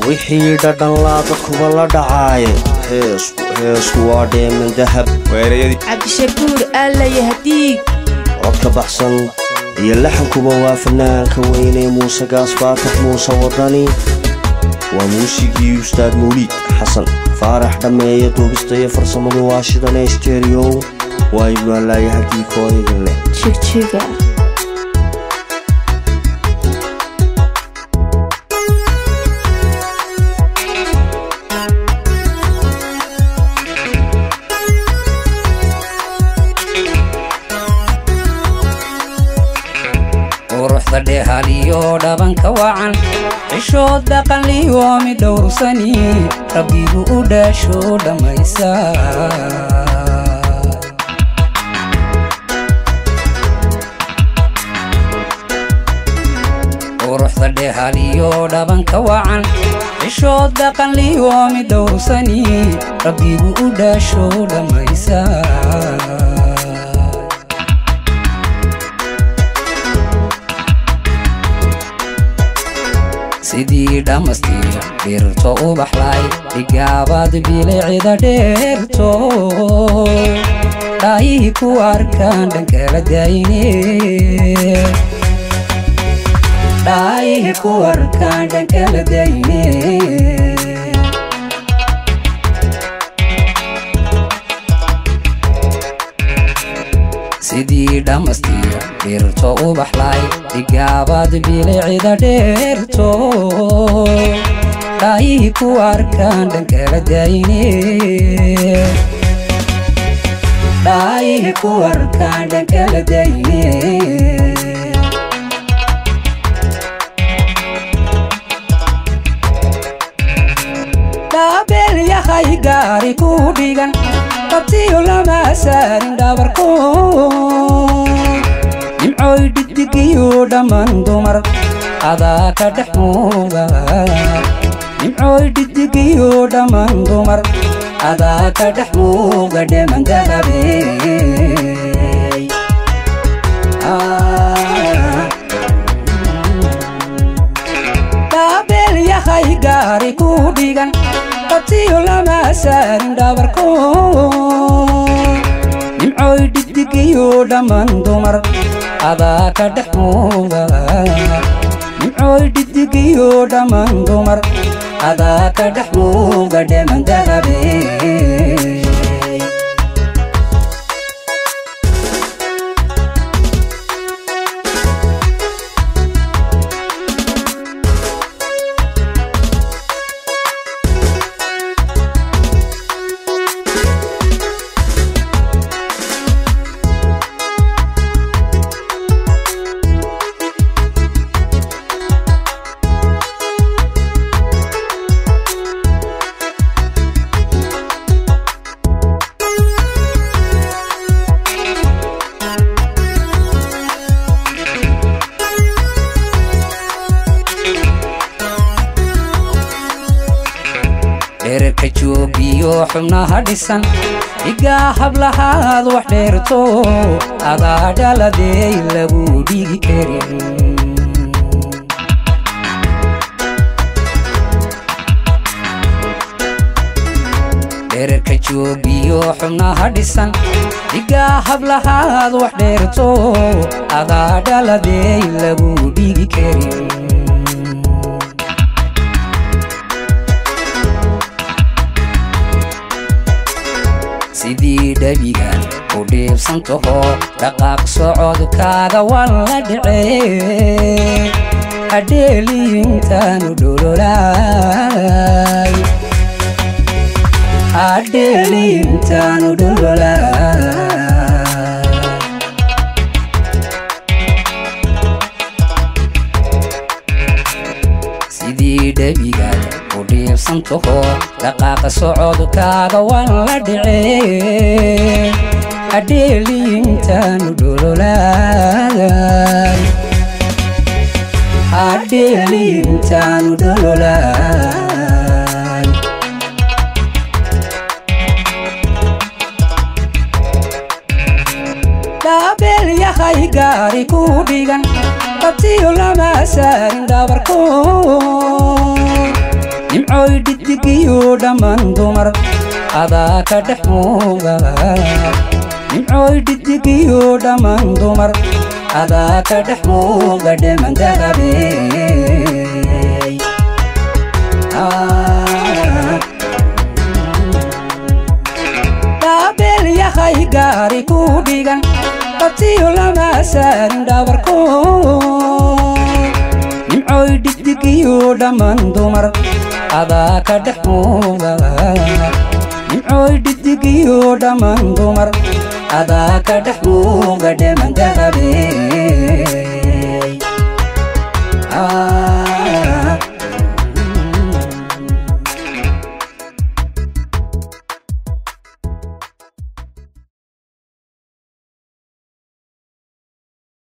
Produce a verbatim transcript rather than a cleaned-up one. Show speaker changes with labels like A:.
A: wixii dhadhan laa dadkuba la dhacaaye heesku heesku waa dheeman dahab
B: weerayadii
C: cabdishakuur alla yahdiig
A: codka baxsan iyo laxankuba waa fanaanka weynee muuse gaas faatax muuse wadani waa muusigii ustaad mawliid xasan faarax dhameeye duubista iyo farsamadu waa shidan stereo waa ibnu alla yahdiig kooyadin leh
C: jigjiga
D: fadhehaliyo dhabanka wacan cishoo dhaqan liyoomi dhowrsani rabbigu u dhaasho dhamaysa quruxda dhehaliyo dhabanka wacan cishoo dhaqan liyoomi dhowrsani rabbigu u dhaasho dhamaysa sidii dhamastiyo dhirto ubaxlay dhigaabad bilicida dheerto dhaayihii ku arkaan dhankala dayne dhaayihii ku arkaan dhankala dayne sidii dhamastiyo dhirto ubaxlay dhigaabad bilicida dheerto dhaayihii ku arkaan dhankala dayne dhaayihii ku arkaan dhankala dayne dhaabeel yahay gaari ku dhigan qabtiyo lama saarin dhabarko nimcooy dhiddigiyo dhammaan dumar adaa ka dhex muuga nimcooy dhiddigiyo dhammaan dumar adaa ka dhex muuga dheeman dahabey dhaabeel yahay gaari ku dhigan qabtiyo lama saarin dhabarko nimcooy dhiddigiyo dhammaan dumar adaa ka dhex muuga nimcooy dhiddigiyo dhammaan dumar adaa ka dhex muuga dheeman dahabey dhererka joogiyo xubnaha dhisan dhigaa hablahaad wax dheerto adaa dhaladeey lagu dhigi karin dhererka joogiyo xubnaha dhisan dhigaa hablahaad wax dheerto adaa dhaladeey lagu dhigi karin sidii dhabigan u dhiibsantaho dhaqaaq socodkaaga waan la dhacee hadheeliintaanu dhololaay hadheeliintaanu dhololaay sidii dhabigan u dhiibsantaho dhaqaaqa socodkaaga waan la dhacee hadheeliintaanu dhololaay hadheeliintaanu dhololaay dhaabeel yahay gaari ku dhigan qabtiyo lama saarin dhabarko dhidigiyo dhammaan dumar adaa ka dhex muuga nimcooy dhidigiyo dhammaan dumar adaa ka dhex muuga dhiman dahabey daabeel yahay gaari ku dhigan qabtiyo lama saarin dhabarko nimcooy dhidigiyo dhammaan dumar adaa ka dhex muuga nimcooy dhidigiyo dhammaan dumar adaa ka dhex muuga dhiman dahabey